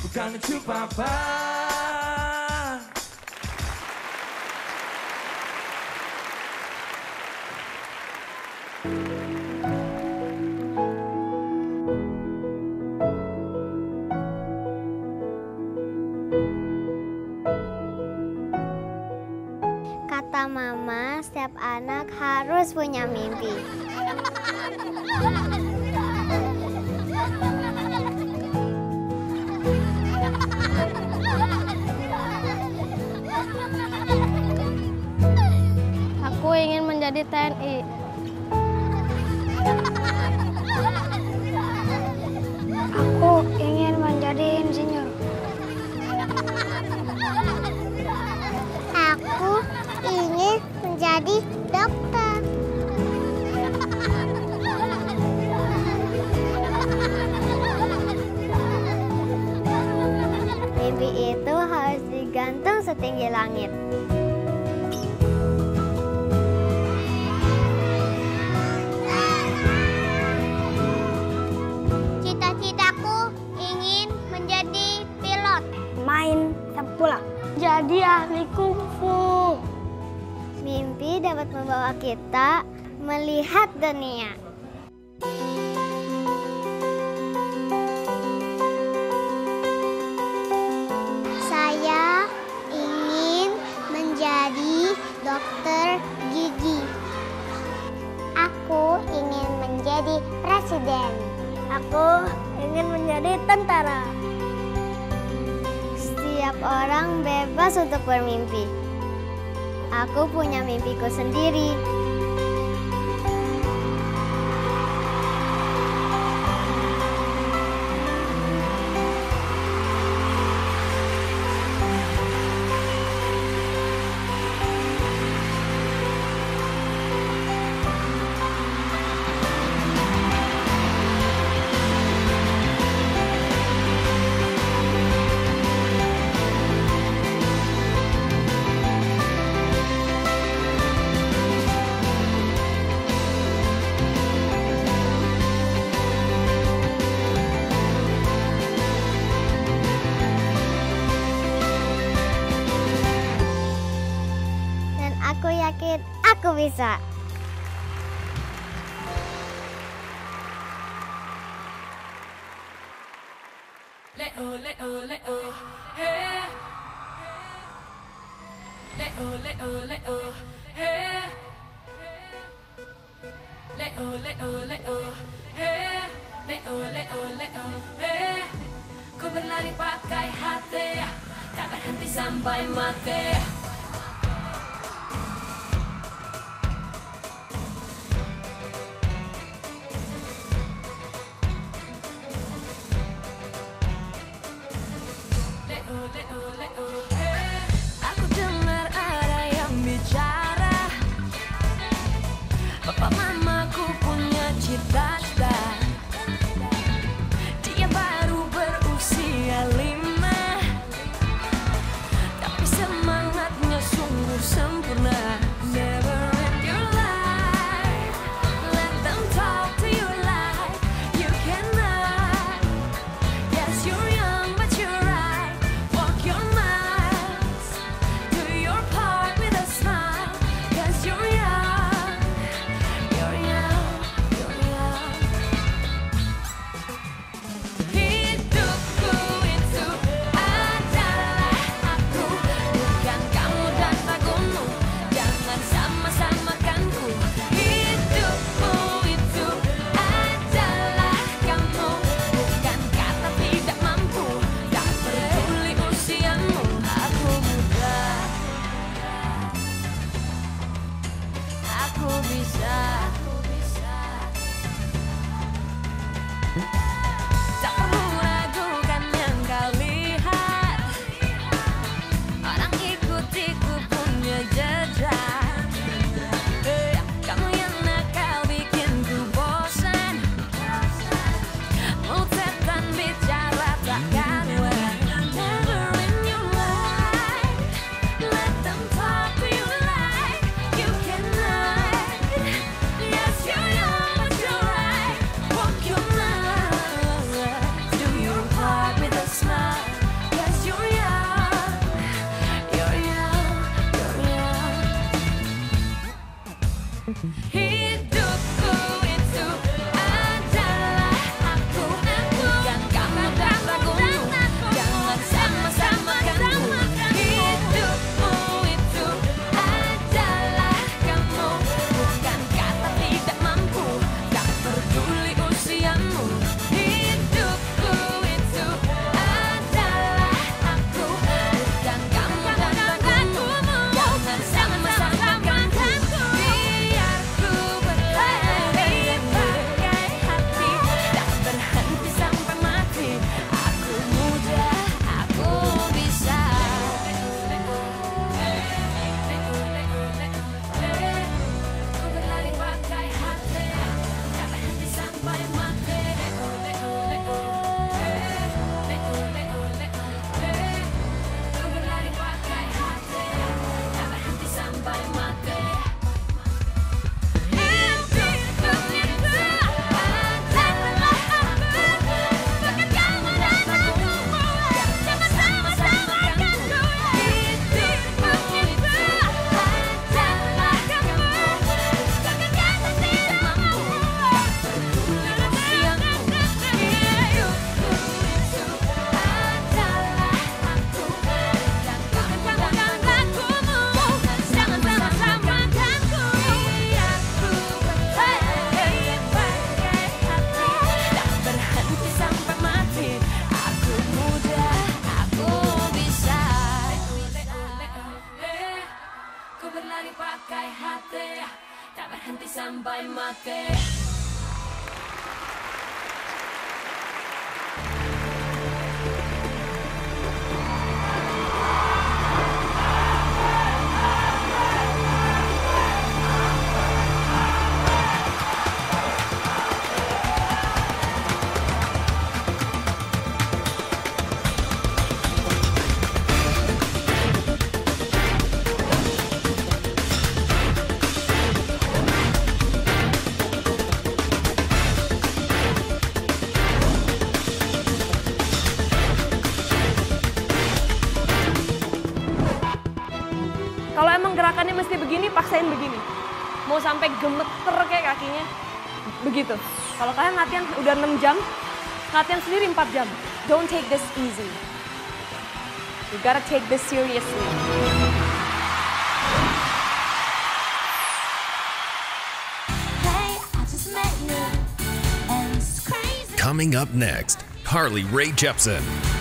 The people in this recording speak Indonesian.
bukan lucu papa. Kata mama, setiap anak harus punya mimpi. Aku ingin menjadi TNI. Aku ingin menjadi insinyur. Aku ingin menjadi dokter. Mimpi itu harus digantung setinggi langit. Cita-citaku ingin menjadi pilot. Main sepak jadi ahli kungfu. Mimpi dapat membawa kita melihat dunia. Saya ingin menjadi dokter gigi. Aku ingin menjadi presiden. Aku ingin menjadi tentara. Setiap orang bebas untuk bermimpi. Aku punya mimpiku sendiri. Aku yakin aku bisa. Leo, Leo, Leo, hey. Leo, Leo, Leo, hey. Leo, Leo, Leo, hey. Leo, Leo, Leo, hey. Ku berlari pakai hati, tak berhenti sampai mati. Aku dengar ada yang bicara, bapak mamaku punya cita-cita. Dia baru berusia 5, tapi semangat Hidupku itu adalah aku, bukan kamu dan ragumu. Jangan sama-samakanku. Hidupmu itu adalah kamu, bukan kata tidak mampu. Tak peduli usiamu. Hidupku itu adalah aku, bukan kamu dan ragumu. Jangan sama-samakanku. Biar ku berlari pakai hati, tak berhenti sampai mati. Aku muda, aku bisa. Ku berlari pakai hati, tak berhenti sampai mati. Ku berlari pakai hati, tak berhenti sampai mati. Hidupku itu adalah aku, bukan kamu dan aku. Jangan sama-samakanku. Hidupku itu adalah kamu, bukan kata tidak mampu. Usiamu. Hidupku itu adalah aku, bukan kamu dan aku. Jangan sama-samakanku. Biar ku berlari pakai hati, tak berhenti sampai mati. Aku muda, aku bisa. Ku berlari pakai hati, tak berhenti sampai mati. Kalau emang gerakannya mesti begini, paksain begini. Mau sampai gemeter kayak kakinya, begitu. Kalau kalian latihan udah 6 jam, latihan sendiri 4 jam. Don't take this easy. You gotta take this seriously. Coming up next, Harley Rae Jepsen.